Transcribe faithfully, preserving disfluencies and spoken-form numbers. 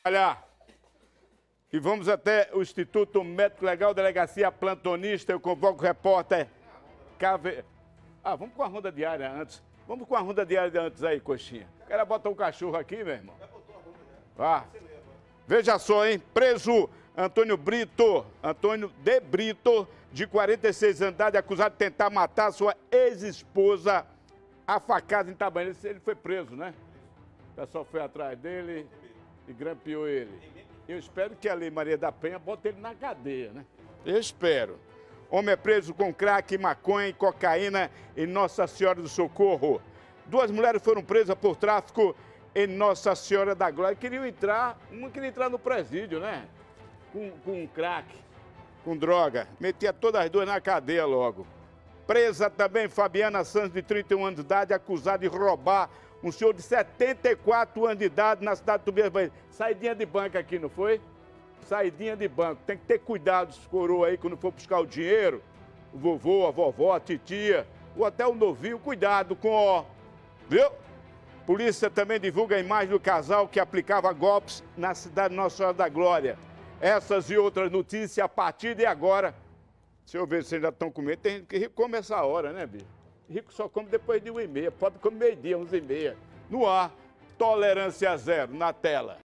Olha, e vamos até o Instituto Médico Legal, Delegacia Plantonista. Eu convoco o repórter Cave... Ah, vamos com a ronda diária antes. Vamos com a ronda diária antes aí, coxinha. O cara bota um cachorro aqui, meu irmão. Ah. Veja só, hein? Preso Antônio Brito, Antônio de Brito, de quarenta e seis anos de idade, acusado de tentar matar sua ex-esposa a facada em Itabaiana. Ele foi preso, né? O pessoal foi atrás dele e grampeou ele. Eu espero que a Lei Maria da Penha bote ele na cadeia, né? Eu espero. Homem é preso com crack, maconha e cocaína em Nossa Senhora do Socorro. Duas mulheres foram presas por tráfico em Nossa Senhora da Glória. Queriam entrar, uma queria entrar no presídio, né? Com, com crack, com droga. Metia todas as duas na cadeia logo. Presa também Fabiana Santos, de trinta e um anos de idade, acusada de roubar um senhor de setenta e quatro anos de idade na cidade de Tobias Bahia. Saidinha de banco aqui, não foi? Saidinha de banco. Tem que ter cuidado, os coroa aí, quando for buscar o dinheiro. O vovô, a vovó, a titia, ou até o novinho. Cuidado com o... Viu? Polícia também divulga a imagem do casal que aplicava golpes na cidade de Nossa Senhora da Glória. Essas e outras notícias a partir de agora. Deixa eu ver se vocês já estão comendo. Tem gente que rico come essa hora, né, bicho? Rico só come depois de uma e meia. Pode comer meio-dia, onze e meia. No ar, tolerância zero, na tela.